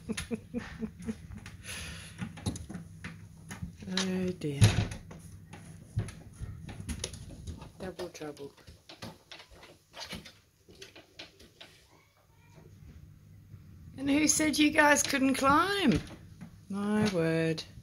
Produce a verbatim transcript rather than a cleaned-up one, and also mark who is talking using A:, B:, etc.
A: Oh dear. Double trouble. And who said you guys couldn't climb? My word.